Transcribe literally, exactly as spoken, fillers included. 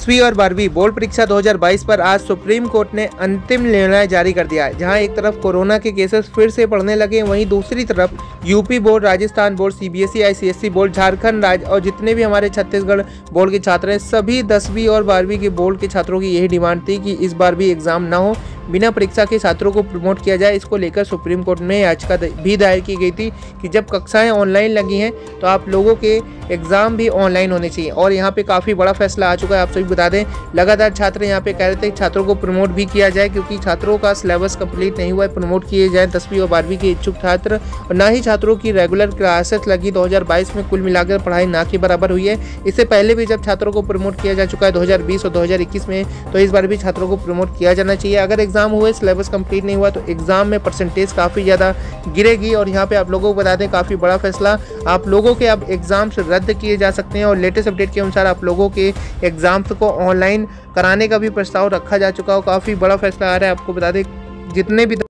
दसवीं और बारहवीं बोर्ड परीक्षा दो हज़ार बाईस पर आज सुप्रीम कोर्ट ने अंतिम निर्णय जारी कर दिया है। जहां एक तरफ कोरोना के केसेस फिर से बढ़ने लगे, वहीं दूसरी तरफ UP board, Rajasthan board, CBSE, ICSE board, Jharkhand राज्य और जितने भी हमारे छत्तीसगढ़ बोर्ड के छात्र हैं, सभी दसवीं और बारहवीं के बोर्ड के छात्रों की यही डिमांड थी कि इस बार भी एग्जाम ना हो, बिना परीक्षा के छात्रों को प्रमोट किया जाए। इसको लेकर सुप्रीम कोर्ट में याचिका भी दायर की गई थी कि जब कक्षाएं ऑनलाइन लगी हैं तो आप लोगों के एग्जाम भी ऑनलाइन होने चाहिए। और यहाँ पे काफ़ी बड़ा फैसला आ चुका है। आप सभी बता दें, लगातार छात्र यहाँ पे कह रहे थे कि छात्रों को प्रमोट भी किया जाए, क्योंकि छात्रों का सिलेबस कंप्लीट नहीं हुआ है, प्रमोट किए जाए दसवीं और बारहवीं के इच्छुक छात्र। और ना ही छात्रों की रेगुलर क्लासेस लगी दो हज़ार बाईस में, कुल मिलाकर पढ़ाई ना के बराबर हुई है। इससे पहले भी जब छात्रों को प्रमोट किया जा चुका है दो हज़ार बीस और दो हज़ार इक्कीस में, तो इस बार भी छात्रों को प्रमोट किया जाना चाहिए। अगर एग्जाम हुए, सिलेबस कंप्लीट नहीं हुआ, तो एग्जाम में परसेंटेज काफ़ी ज़्यादा गिरेगी। और यहाँ पे आप लोगों को बता दें, काफ़ी बड़ा फैसला, आप लोगों के अब एग्जाम्स रद्द किए जा सकते हैं। और लेटेस्ट अपडेट के अनुसार आप लोगों के एग्जाम्स को ऑनलाइन कराने का भी प्रस्ताव रखा जा चुका है। काफ़ी बड़ा फैसला आ रहा है। आपको बता दें, जितने भी